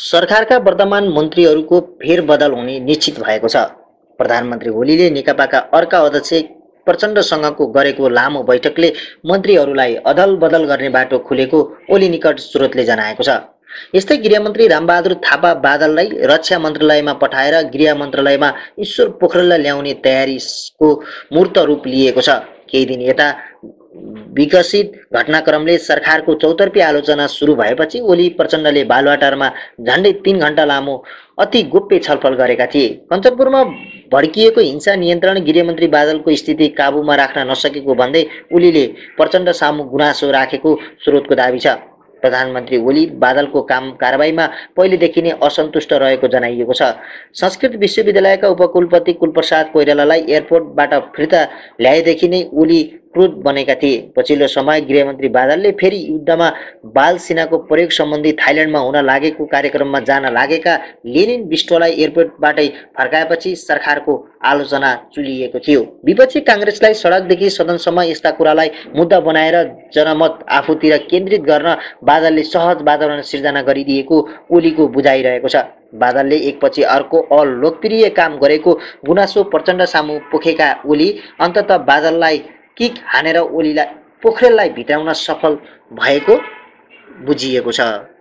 सरकारका वर्तमान मन्त्रीहरूको फेरबदल हुने निश्चित भएको छ। प्रधानमन्त्री ओलीले नेकपाका अर्का अध्यक्ष प्रचण्डसँगको गरेको लामो बैठकले मन्त्रीहरूलाई अदलबदल गर्ने बाटो खुलेको ओली निकट स्रोतले जनाएको छ। यस्तै गृहमन्त्री रामबहादुर थापा बादललाई रक्षा मन्त्रालयमा पठाएर गृह मन्त्रालयमा ईश्वर पोखरेललाई ल्याउने तयारीको मूर्त रूप लिएको छ। केही दिन यता विकसित घटनाक्रमले सरकारको चौतर्फी आलोचना सुरु भएपछि ओली प्रचण्डले बालुवाटारमा झन्डै 3 घण्टा लामो अति गोप्य छलफल गरेका थिए। कञ्चनपुरमा भड्किएको हिंसा नियन्त्रण गृहमन्त्री बादलको स्थिति काबुमा राख्न नसकेको भन्दै ओलीले प्रचण्ड सामु गुनासो राखेको स्रोतको दाबी छ। प्रधानमन्त्री ओली बादलको काम कारबाहीमा पहिलेदेखि नै असन्तुष्ट रहेको जनाइएको छ। संस्कृत विश्वविद्यालयका उपकुलपति कुलप्रसाद कोइरालालाई एयरपोर्टबाट फिर्ता ल्याएदेखि नै ओली क्रुद्ध बनेका थिए। पछिल्लो समय गृहमन्त्री बादलले फेरि युद्धमा बाल सेनाको प्रयोग सम्बन्धी थाइल्यान्डमा हुन लागेको कार्यक्रममा जान लागेका लेनिन बिष्टलाई एयरपोर्टबाटै फर्काएपछि सरकारको आलोचना चुलिएको थियो। विपक्षी काङ्ग्रेसलाई सडकदेखि सदनसम्म यस्ता कुरालाई मुद्दा बनाएर जनमत आफूतिर केन्द्रित गर्न बादलले सहज वातावरण सिर्जना गरिदिएको ओलीको बुझाइरहेको छ। बादलले एकपछि अर्को अलोकप्रिय काम गरेको गुनासो प्रचण्ड सामु पोखेका ओली अन्ततः बादललाई किक हानेर ओलीलाई पोखरेललाई भित्राउन सफल भएको बुझिएको छ।